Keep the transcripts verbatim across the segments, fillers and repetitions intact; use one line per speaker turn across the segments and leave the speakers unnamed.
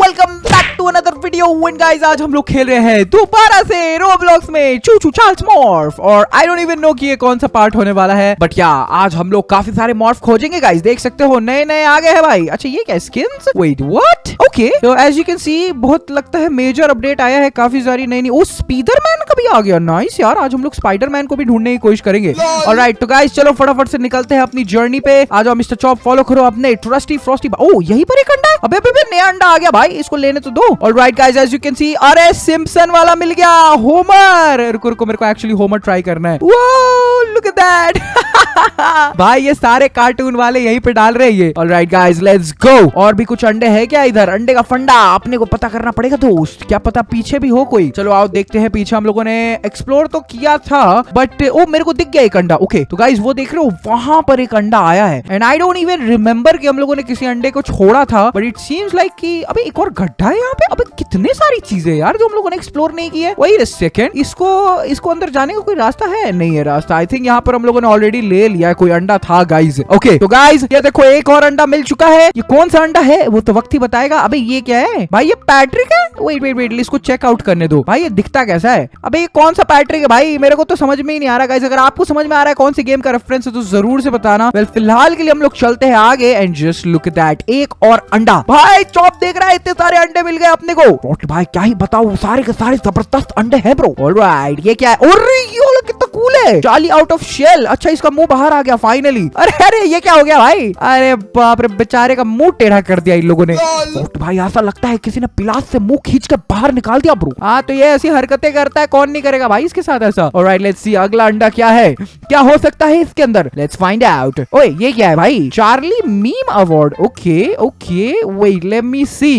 Welcome back to another video. And guys आज हम लोग खेल रहे हैं दोबारा से रोब्लॉक्स में चू चू चार्ल्स मॉर्फ। और आई डोंट इवन नो कि ये कौन सा पार्ट होने वाला है, बट या आज हम लोग काफी सारे मॉर्फ खोजेंगे गाइस। देख सकते हो नए नए आ गए हैं भाई। अच्छा ये क्या स्किन्स? Wait what? ओके तो एज यू कैन सी बहुत लगता है मेजर अपडेट आया है, काफी सारी नई नई। ओ स्पाइडरमैन का भी आ गया, नाइस यार। आज हम लोग स्पाइडरमैन को भी ढूंढने की कोशिश करेंगे। ऑलराइट तो गाइस चलो फटाफट से निकलते हैं अपनी जर्नी पे। आ जाओ मिस्टर चॉप, फॉलो करो अपने ट्रस्टी फ्रॉस्टी। ओ यहीं पर एक अंडा है। अबे अबे नया अंडा आ गया भाई, इसको लेने तो दो। Alright guys as you can see, अरे सिम्पसन वाला मिल गया, होमर। रुको रुको मेरे को एक्चुअली होमर ट्राई करना है। वो लुक एट दैट भाई ये सारे कार्टून वाले यहीं पे डाल रहे हैं। Alright guys let's go. और भी कुछ अंडे हैं क्या इधर? अंडे का फंडा अपने को पता करना पड़ेगा दोस्त, क्या पता पीछे भी हो कोई। चलो आओ देखते हैं। पीछे हम लोगों ने एक्सप्लोर तो किया था बट ओ मेरे को दिख गया एक अंडा। ओके तो गाइस वो देख रहे हो वहां पर एक अंडा आया है and I don't even remember कि हम लोगों ने किसी अंडे को छोड़ा था, बट इट सीम्स लाइक कि अबे एक और गड्ढा है यहाँ पे। अबे कितने सारी चीजें यार जो हम लोगों ने एक्सप्लोर नहीं की है। वेट अ सेकंड, इसको इसको अंदर जाने का कोई रास्ता है? नहीं है रास्ता। आई थिंक यहाँ पर हम लोगों ने ऑलरेडी ले लिया है, कोई अंडा था गाइस। ओके तो गाइस ये देखो एक और अंडा मिल चुका है। ये कौन सा अंडा है वो तो वक्त ही बताएगा। अबे ये क्या है भाई? ये पैट्रिक है। वेट वेट वेट इसको चेक आउट करने दो भाई, ये दिखता कैसा है? अबे ये कौन सा पैट्रिक है भाई? मेरे को तो समझ में ही नहीं आ रहा गाइस। अगर आपको समझ में आ रहा है कौन सी गेम का रेफरेंस है तो जरूर से बताना। वेल फिलहाल के लिए हम लोग चलते हैं आगे and just look at that, एक और अंडा। भाई चॉप देख रहा है इतने सारे अंडे मिल गए अपने को। और भाई क्या ही बताऊं, सारे के सारे जबरदस्त अंडे हैं ब्रो। ऑलराइट ये क्या है? और ये वाला कितना कूल है, चार्ली आउट ऑफ शेल। अच्छा इसका मुंह बाहर आ गया फाइनली। अरे अरे ये क्या हो गया भाई? अरे बाप रे बेचारे का मुंह टेढ़ा कर दिया इन लोगों ने। भाई ऐसा लगता है किसी ने पिलास से मुंह खींच कर बाहर निकाल दिया ब्रो। हाँ तो ये ऐसी हरकतें करता है, कौन नहीं करेगा भाई इसके साथ ऐसा। ऑलराइट लेट्स सी अगला अंडा क्या है, क्या हो सकता है इसके अंदर। Let's find out. ओए ये क्या है भाई? Charlie meme award. Okay okay wait let me see.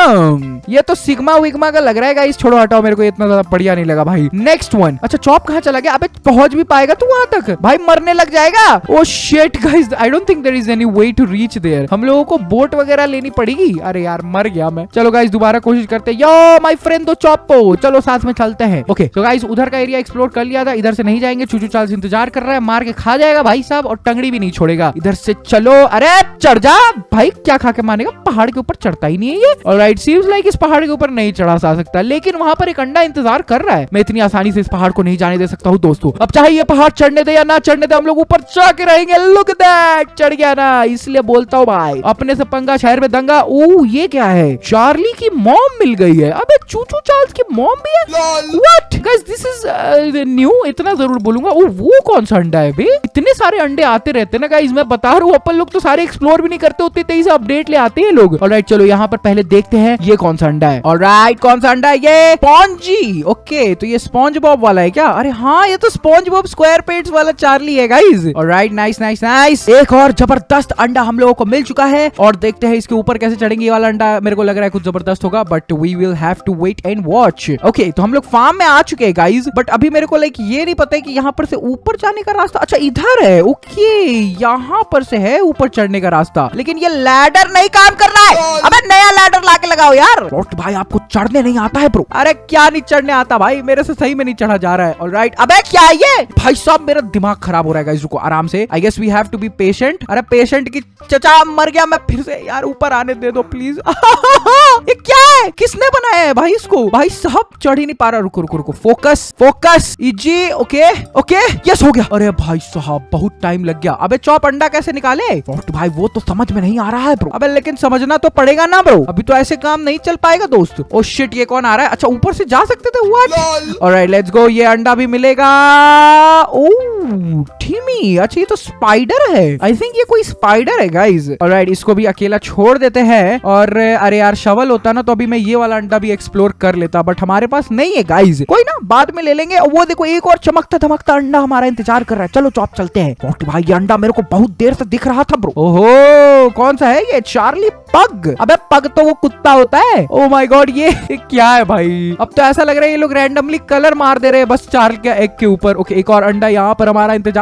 हम ये तो सिग्मा विग्मा का लग रहा है गाइस। छोड़ो हटाओ, मेरे को इतना ज्यादा बढ़िया नहीं लगा भाई। Next one. अच्छा चॉप कहाँ चला गया? अबे पहुंच भी पाएगा तू वहां तक? भाई मरने लग जाएगा। Oh shit guys I don't think there is any way to reach there. हम लोगों को बोट वगैरह लेनी पड़ेगी। अरे यार मर गया मैं। चलो गाइस दोबारा कोशिश करते हैं। यो माय फ्रेंड दो चॉपो, चलो साथ में चलते हैं। ओके तो गाइस उधर का एरिया एक्सप्लोर कर लिया था, इधर से नहीं जाएंगे। चूचू चार्ल्स इंतजार कर रहा है, मार के खा जाएगा भाई साहब और टंगड़ी भी नहीं छोड़ेगा। इधर से चलो। अरे चढ़ जा भाई, क्या खा के मानेगा? पहाड़ के ऊपर चढ़ता ही नहीं है ये। ऑलराइट सीम्स लाइक इस पहाड़ के ऊपर नहीं चढ़ा जा सकता, लेकिन वहां पर एक अंडा इंतजार कर रहा है। मैं इतनी आसानी से इस पहाड़ को नहीं जाने दे सकता हूँ दोस्तों। अब चाहे ये पहाड़ चढ़ने दे या ना चढ़ने दे, हम लोग ऊपर जाके रहेंगे। लुक दैट चढ़ गया ना, इसलिए बोलता हूँ भाई अपने से पंगा शहर में दंगा। ओ ये क्या है? चार्ली की मॉम मिल गई है। अबे चूचू चार्ल्स की मॉम भी है? What guys this is new. इतना जरूर बोलूंगा। ओ वो कौन सा अंडा है बे? इतने सारे अंडे आते रहते हैं ना गाइस, मैं बता रहा हूँ। अपन लोग तो सारे एक्सप्लोर भी नहीं करते, उतनी तेजी से अपडेट ले आते हैं लोग। ऑलराइट चलो यहाँ पर पहले देखते हैं ये कौन सा अंडा है। ऑलराइट कौन सा अंडा है ये? स्पॉन्जी। ओके तो ये स्पॉन्ज बॉब वाला है क्या? अरे हाँ ये तो स्पॉन्ज बॉब स्क्वायर पेट्स वाला चार्ली है guys. Alright nice nice nice. एक और जबरदस्त अंडा हम लोगों को मिल चुका है और देखते हैं इसके ऊपर कैसे चढ़ेंगे। ये वाला अंडा मेरे को लग रहा है कुछ जबरदस्त होगा, but we will have to wait and watch. Okay तो हम लोग फार्म में आ चुके हैं गाइस, बट अभी मेरे को लाइक ये नहीं पता है कि यहाँ पर से ऊपर जाने का रास्ता। अच्छा इधर है। ओके यहाँ पर से है ऊपर चढ़ने का रास्ता, लेकिन ये लैडर नहीं काम कर रहा है। अबे नया लैडर लाके लगाओ यार। भाई आपको चढ़ने नहीं आता है ब्रो? अरे क्या नहीं चढ़ने आता भाई, मेरे से सही में नहीं चढ़ा जा रहा है। ऑलराइट अबे क्या है ये? भाई साहब मेरा दिमाग खराब हो रहा है गाइस, रुको आराम से। I guess we have to be patient. अरे पेशेंट की चचा मर गया मैं फिर से यार, ऊपर आने दे दो प्लीज। ये क्या है? किसने बनाया है भाई इसको? भाई साहब चढ़ ही नहीं पा रहा। रुको रुको रुको focus focus easy. Okay okay yes हो गया। अरे भाई साहब बहुत टाइम लग गया। अबे चॉप अंडा कैसे निकाले? भाई वो तो समझ में नहीं आ रहा है ब्रो। अबे लेकिन समझना तो पड़ेगा ना ब्रो, अभी तो ऐसे काम नहीं चल पाएगा दोस्त। ओ शिट ये कौन आ रहा है? अच्छा ऊपर से जा सकते थे। व्हाट? Alright let's go. ये अंडा भी मिलेगा। ओह टीमी, अच्छा ये तो स्पाइडर है। आई थिंक ये कोई स्पाइडर है गाइस। ऑलराइट इसको भी अकेला छोड़ देते हैं। और अरे यार शवल होता ना तो अभी मैं ये वाला अंडा भी एक्सप्लोर कर लेता, बट हमारे पास नहीं है गाइस। कोई ना बाद में ले लेंगे। वो देखो एक और चमकता धमकता अंडा हमारा इंतजार कर रहा है। चलो चॉप चलते हैं। भाई ये अंडा मेरे को बहुत देर से दिख रहा था ब्रो। ओहो कौन सा है ये? चार्ली पग। अबे पग तो वो कुत्ता होता है। ओ माय गॉड ये क्या है भाई? अब तो ऐसा लग रहा है ये लोग रैंडमली कलर मार दे रहे हैं बस चार्ली के एग के ऊपर। ओके एक और अंडा यहाँ पर हमारा इंतजार कर रहा है।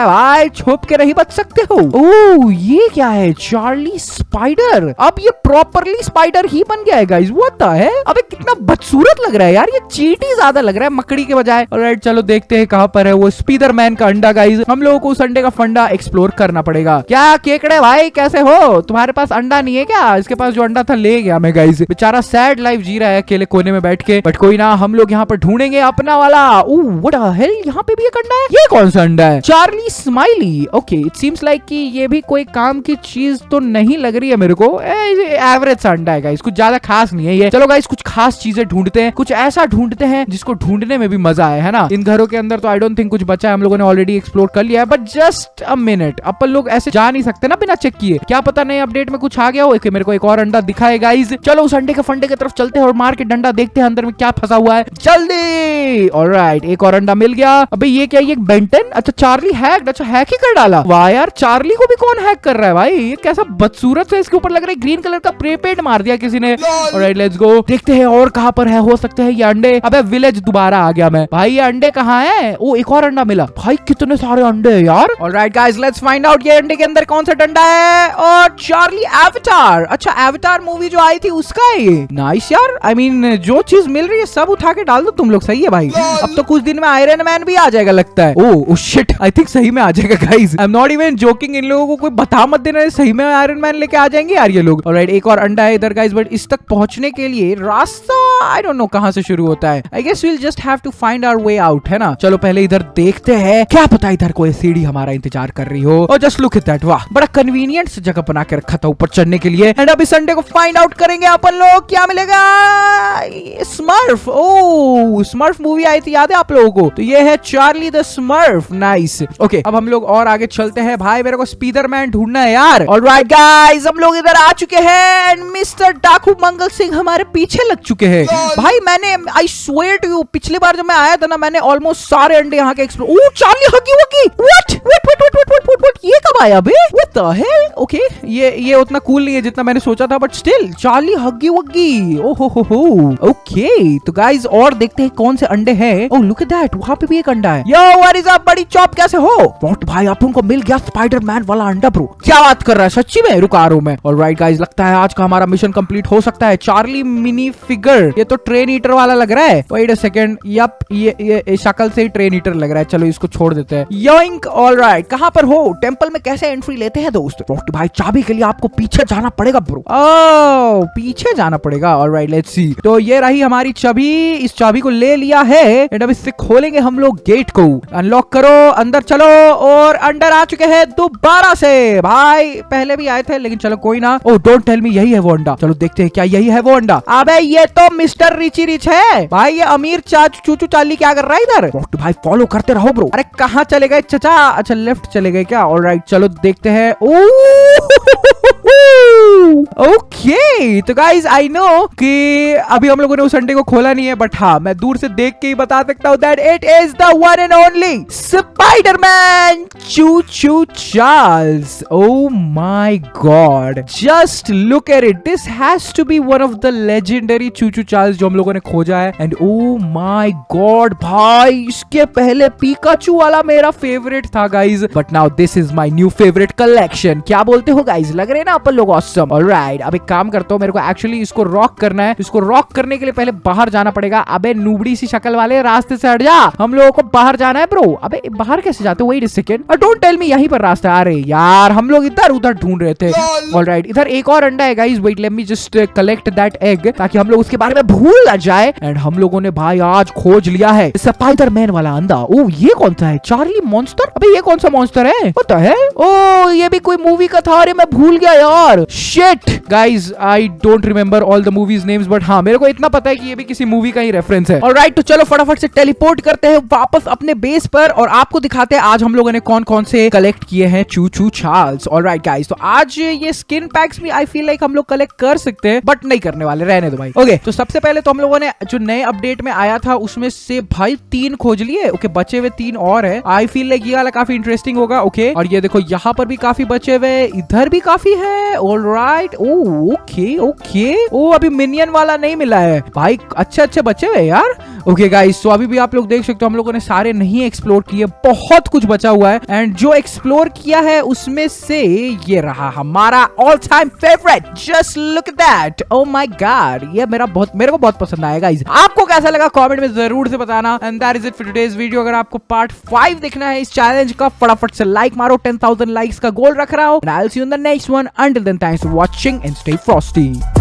है भाई, छुप के नहीं बच सकते हो। ओह ये क्या है, चार्ली स्पाइडर। अब ये प्रॉपरली स्पाइडर ही बन गया है गाइस, व्हाट द हेल। अबे कितना बदसूरत लग रहा है यार, ये चींटी ज्यादा लग रहा है मकड़ी के बजाय। ऑलराइट चलो देखते हैं कहां पर है वो स्पाइडरमैन का अंडा गाइस। हम लोगों को उस अंडे का फंडा एक्सप्लोर करना पड़ेगा। क्या केकड़े भाई कैसे हो, तुम्हारे पास अंडा नहीं है क्या? इसके पास जो अंडा था ले गया मैं गाइस। बेचारा सैड लाइफ जी रहा है अकेले कोने में बैठ के, बट कोई ना, हम लोग यहाँ पर ढूंढेंगे अपना वाला। ओह व्हाट द हेल, यहाँ पे भी एक अंडा है। ये कौन सा अंडा है? Charlie smiley. Okay it seems like कि ये भी कोई काम की चीज तो नहीं लग रही है मेरे को। एवरेज सा अंडा है गाइस, कुछ ज्यादा खास नहीं है ये। चलो गाइस कुछ खास चीजें ढूंढते हैं, कुछ ऐसा ढूंढते हैं जिसको ढूंढने में भी मजा आए, है ना। इन घरों के अंदर तो आई डोंट थिंक कुछ बचा है, हम लोगों ने ऑलरेडी एक्सप्लोर कर लिया है। बट जस्ट अ मिनट, अपन लोग ऐसे जा नहीं सकते ना बिना चेक किए, क्या पता नए अपडेट में कुछ आ गया हो। मेरे को एक और अंडा दिखा है गाइस। चलो उस अंडे के फंडे की तरफ चलते हैं और मार के डंडा देखते हैं अंदर में क्या फंसा हुआ है, जल्दी। ऑलराइट एक और अंडा मिल गया। अबे ये क्या, ये बेंटन? अच्छा चार्ली हैक, अच्छा हैक ही कर डाला। वाह यार, चार्ली को भी कौन हैक कर रहा है भाई, ये कैसा बदसूरत से इसके ऊपर लग रहा है ग्रीन कलर का प्रे पेंट मार दिया किसी ने। ऑलराइट लेट्स गो, देखते हैं और कहां पर है, हो सकते हैं ये अंडे। अबे विलेज दोबारा आ गया मैं भाई, ये अंडे कहाँ है? ओ एक और अंडा मिला भाई, कितने सारे अंडे हैं यार। Alright guys let's find out ये अंडे के अंदर कौन सा डंडा है। और चार्ली एवाटार, अच्छा एवाटार मूवी जो आई थी उसका है ये। नाइस यार, आई मीन जो चीज मिल रही है सब उठा के डाल दो तुम लोग, सही है भाई। अब तो कुछ दिन में आयरन मैन भी आ जाएगा लगता है। ओह ओह शिट, आई थिंक सही में आ जाएगा guys, I am not even joking. इन लोगों को कोई बता मत देना, सही में आयरन मैन लेके आ जाएंगे यार ये लोग। ऑलराइट एक और अंडा है इधर गाइस, बट इस तक पहुंचने के लिए रास्ता आई डोंट नो कहां से शुरू होता है। I guess we will just have to find our way out, है ना। चलो पहले इधर देखते हैं, क्या पता इधर कोई सीढ़ी हमारा इंतजार कर रही हो। और जस्ट लुक एट दैट, वाह बड़ा कन्वीनियंट जगह बना के रखा था ऊपर चढ़ने के लिए। एंड अभी संडे को फाइंड आउट करेंगे अपन लोग क्या मिलेगा। स्मर्फ, ओह स्मर्फ मूवी आई थी याद है आप लोगों को, तो ये है Charlie the Smurf. Nice okay, अब हम लोग और आगे चलते हैं भाई, मेरे को स्पाइडरमैन ढूंढना है यार। ऑलराइट गाइस हम लोग इधर आ चुके हैं एंड मिस्टर डाकू मंगल सिंह हमारे पीछे लग चुके हैं भाई। मैंने आई स्वेयर टू यू, पिछली बार जब मैं आया था ना, मैंने ऑलमोस्ट सारे अंडे यहाँ के explore. Oh Charlie Huggy Wuggy, what what what what what what what, ये कब आया बे, व्हाट द हेल। ओके ये ये उतना कूल नहीं है जितना मैंने सोचा था, बट स्टिल चार्ली हगी वगी। ओहो हो हो ओके, तो गाइस और देखते हैं कौन से अंडे हैं। ओह लुक एट दैट, वहां पे भी एक अंडा है। Yo what is up buddy chop, कैसे हो? व्हाट भाई अपन को मिल गया स्पाइडरमैन वाला अंडा ब्रो, क्या बात कर रहा है सच्ची में, रुका रहा हूं मैं। ऑलराइट गाइस लगता है आज का हमारा मिशन कंप्लीट हो सकता है। चार्ली मिनी फिगर, ये तो ट्रेन ईटर वाला लग रहा है। वेट अ सेकंड, यप ये ये शक्ल से ही ट्रेन ईटर लग रहा है, चलो इसको छोड़ देते हैं। योइंक ऑलराइट, कहां पर हो? टेंपल में कैसे एंट्री लेते हैं दोस्त? भाई चाबी के लिए आपको पीछे जाना पड़ेगा ब्रो। ओह पीछे जाना पड़ेगा, ऑलराइट लेट्स सी। तो ये रही हमारी चाबी, इस चाबी को ले लिया है एंड अब इससे खोलेंगे हम लोग गेट को। अनलॉक करो, अंदर चलो, और अंदर आ चुके हैं दोबारा से। भाई पहले भी आए थे लेकिन चलो कोई ना। ओह डोंट टेल मी यही है वो अंडा, चलो देखते हैं क्या यही है वो अंडा। अबे ये तो मिस्टर रिची रिच है भाई, ये अमीर चाचू चूचू चाली क्या कर रहा है इधर। भाई फॉलो करते रहो ब्रो। अरे कहाँ चले गए चचा? अच्छा लेफ्ट चले गए क्या? ऑलराइट चलो देखते हैं। ओके तो गाइज आई नो कि अभी हम लोगों ने उस अंडे को खोला नहीं है, बट हाँ मैं दूर से देख के ही बता सकता हूँ that it is the one and only Spiderman Choo Choo Charles. Oh my God, just look at it, this has to be one of the legendary Choo Choo Charles जो हम लोगों ने खोजा है। एंड ओह माय गॉड भाई, इसके पहले Pikachu वाला मेरा फेवरेट था guys, but now this is my new favourite collection. क्या बोलते हो गाइज, लग रहे हैं ना अपन लोग ऑसम। ऑलराइट अब एक काम करता हूँ, मेरे को एक्चुअली इसको रॉक करना है। इसको रॉक करने के लिए पहले बाहर जाना पड़ेगा। अबे नूबड़ी सी शक्ल वाले, रास्ते से हट जा, हम लोगों को बाहर जाना है ब्रो। अबे बाहर कैसे जाते हो? Wait a second, don't tell me यहीं पर रास्ता। अरे यार हम लोग इधर उधर ढूंढ रहे थे। ऑलराइट इधर एक और अंडा है guys, wait let me just collect that egg ताकि हम लोग उसके बारे में भूल ना जाए। एंड हम लोगों ने भाई आज खोज लिया है स्पाइडरमैन वाला अंडा। ओ ये कौन सा है? Charlie monster. अबे ये कौन सा मॉन्स्टर है? पता है? ओ ये भी कोई मूवी का था। अरे मैं भूल गया यार, shit guys I don't remember all the movies names, but हाँ मेरे को इतना पता है कि ये भी किसी मूवी का ही रेफरेंस है। ऑलराइट तो चलो फटाफट से टेलीपोर्ट करते हैं वापस अपने बेस पर और आपको दिखाते हैं आज हम लोगों ने कौन कौन से कलेक्ट किए हैं चू चू चार्ल्स। ऑलराइट गाइज तो आज ये स्किन पैक्स भी आई फील लाइक हम लोग कलेक्ट कर सकते हैं, बट नहीं करने वाले, रहने दो भाई। ओके तो सबसे पहले तो हम लोगों ने जो नए अपडेट में आया था उसमें से भाई तीन खोज लिए। ओके बचे हुए तीन और है, आई फील लाइक ये वाला काफी इंटरेस्टिंग होगा। ओके और ये देखो यहाँ पर भी काफी बचे हुए, इधर भी काफी है। ऑलराइट ओके ओके ओ अभी मिनियन वाला नहीं मिला है भाई, अच्छे अच्छे बचे हुए यार। ओके गाइस, सो अभी भी आप लोग देख सकते हो हम लोगों ने सारे नहीं एक्सप्लोर किए, बहुत कुछ बचा हुआ है। एंड जो एक्सप्लोर किया है उसमें से ये रहा हमारा all time favourite, just look at that, oh my god, ये मेरा बहुत मेरे को बहुत पसंद आया गाइस। आपको कैसा लगा कमेंट में जरूर से बताना। And that is it for today's video. अगर आपको पार्ट फाइव देखना है इस चैलेंज का, फटाफट से लाइक मारो, टेन थाउजेंड लाइक्स का गोल रख रहा हूं। I will see you in the next one. Until then, thanks for watching and stay Frosty.